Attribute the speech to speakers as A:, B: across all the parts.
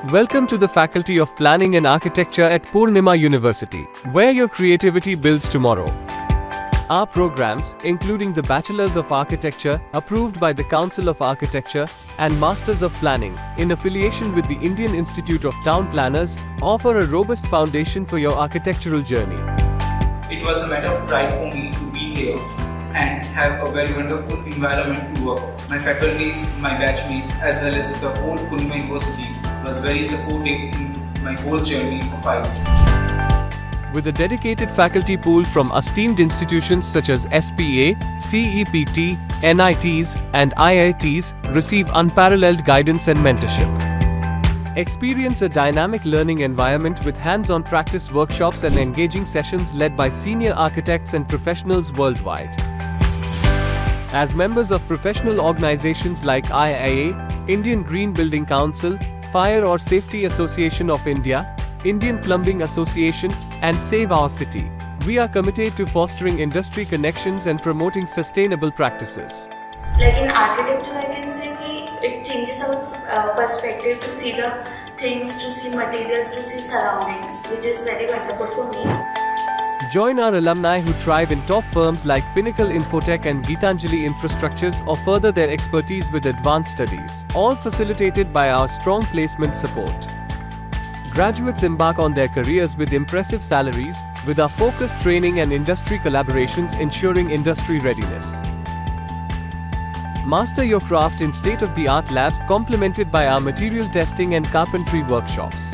A: Welcome to the Faculty of Planning and Architecture at Purnima University, where your creativity builds tomorrow. Our programs, including the Bachelors of Architecture, approved by the Council of Architecture, and Masters of Planning, in affiliation with the Indian Institute of Town Planners, offer a robust foundation for your architectural journey.
B: It was a matter of pride for me to be here and have a very wonderful environment to work. My faculties, my batchmates, as well as the whole Purnima University was very supportive in my whole journey of IT.
A: With a dedicated faculty pool from esteemed institutions such as SPA, CEPT, NITs, and IITs, receive unparalleled guidance and mentorship. Experience a dynamic learning environment with hands-on practice workshops and engaging sessions led by senior architects and professionals worldwide. As members of professional organizations like IIA, Indian Green Building Council, Fire or Safety Association of India, Indian Plumbing Association, and Save Our City, we are committed to fostering industry connections and promoting sustainable practices.
C: Like in architecture, I can say that it changes our perspective to see the things, to see materials, to see surroundings, which is very wonderful for me.
A: Join our alumni who thrive in top firms like Pinnacle Infotech and Geetanjali Infrastructures or further their expertise with advanced studies, all facilitated by our strong placement support. Graduates embark on their careers with impressive salaries, with our focused training and industry collaborations ensuring industry readiness. Master your craft in state-of-the-art labs complemented by our material testing and carpentry workshops.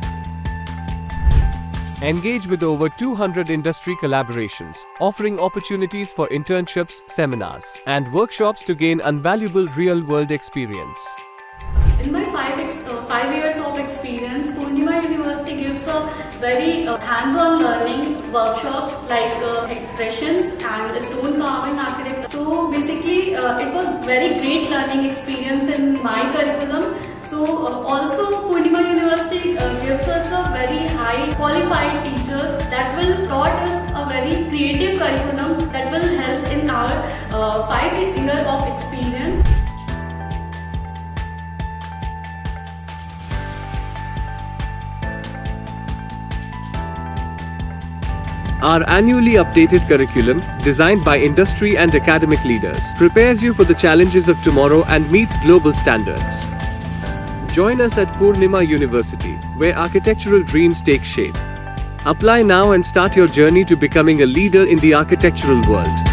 A: Engage with over 200 industry collaborations, offering opportunities for internships, seminars, and workshops to gain invaluable real-world experience.
D: In my 5 years of experience, Purnima University gives a very hands-on learning workshops like expressions and stone carving architecture. So basically, it was very great learning experience in my curriculum. So also Purnima University gives us a very high qualified teachers that will taught us a very creative curriculum that will help in our 5 years of experience.
A: Our annually updated curriculum, designed by industry and academic leaders, prepares you for the challenges of tomorrow and meets global standards. Join us at Purnima University, where architectural dreams take shape. Apply now and start your journey to becoming a leader in the architectural world.